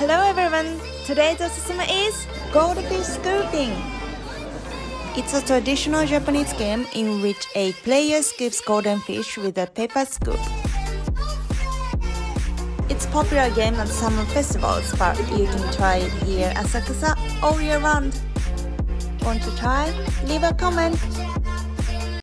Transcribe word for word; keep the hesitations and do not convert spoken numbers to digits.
Hello everyone! Today's Osusuma is Goldfish Scooping. It's a traditional Japanese game in which a player scoops golden fish with a paper scoop. It's a popular game at summer festivals, but you can try it here at Asakusa all year round. Want to try? Leave a comment!